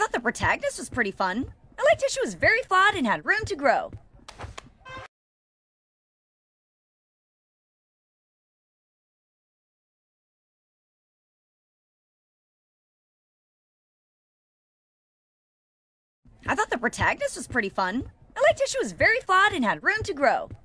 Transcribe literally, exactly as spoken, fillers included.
thought the protagonist was pretty fun. I liked how she was very flawed and had room to grow. I thought the protagonist was pretty fun. I liked how she was very flawed and had room to grow.